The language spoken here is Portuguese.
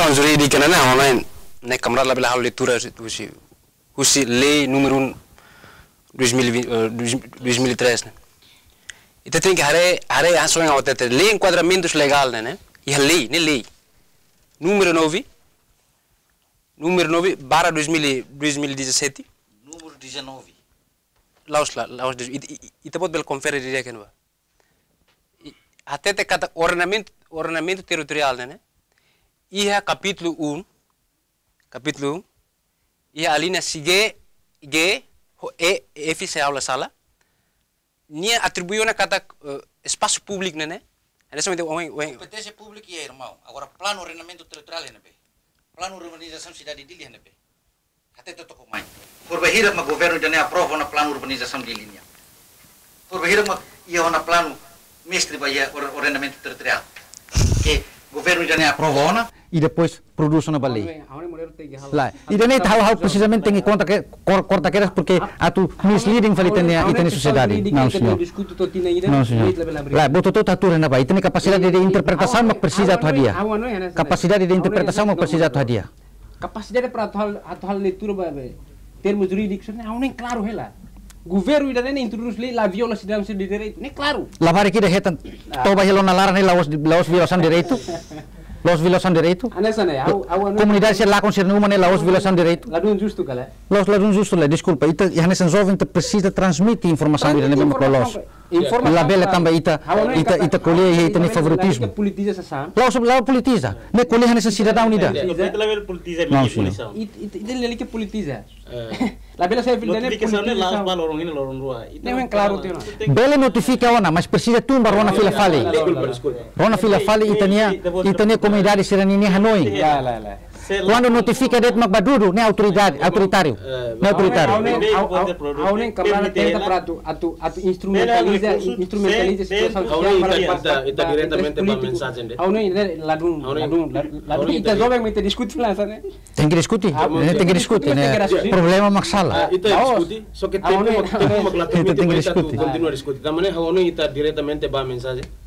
questão jurídica, não é? Na Câmara lá pela leitura usi lei número 1 2003, né? Então tem que hare ações ao ter lei enquadramentos legal, né? E a lei, né, lei número 9 barra 2017. Número 19. Laos e tá pode conferir direto que não. Até cada ordenamento territorial, né? E a capítulo 1 e a linha G e F se aula sala. Nia atribuiu na cada espaço público, né? Competência pública é, irmão. Agora, plano de ordenamento territorial, né? Plano de urbanização cidade de linha, né? Até te tocou mais. Por bahira, mas o governo já nem aprova na plano de urbanização de linha. Por bahira, mas ia na plano mestre bahia ordenamento territorial. Que o governo já nem aprova na e depois produz na baleia. Lá. E daí hal precisamente tem que corta aquelas porque a tu misleading fali tem sociedade. Não, senhor. Não, senhor. Lá, botou toda a tura na baleia. Tem capacidade de interpretação, mas precisa tu dia. Capacidade de interpretação, mas precisa tu dia. Capacidade para atual leitura, termos jurídicos, não nem claro ela. Governo ainda nem introduz lei la violação de direito, nem claro. Lavar aqui de retan, toba helo na lara nem laos violação de direito. Los violação de direito. Comunidade se lá considerando uma laos violação de direito. Ladun justo kala. Los ladun justo lá, desculpa. Ita e hanesan jovem precisa transmitir informação de mesmo para los. La bela também ita colhe e ita nem favoritismo. Politiza sa. Lá politiza. Ne colhe hanesan cidadão unida. Não, senhor. Ita lele que politiza. La bela sai filha ne politiza. Não é claro teu. Bela notifica ona, mas precisa tumba rona fila fale. Rona fila fale itania comunidade serania Hanoi. Quando notifica det magbadudu, ne autoritário. Ne autoritário. Aunen Câmara tenta para atu instrumentaliza a situação social. Ita diretamente para mensagem de. Aunen ladun. Ita jovemmente discute lá, né? Tem que discutir, né? Problema maksala. Ita discutir, só que tem uma continua discutir. Da maneira aunen ita diretamente para mensagem.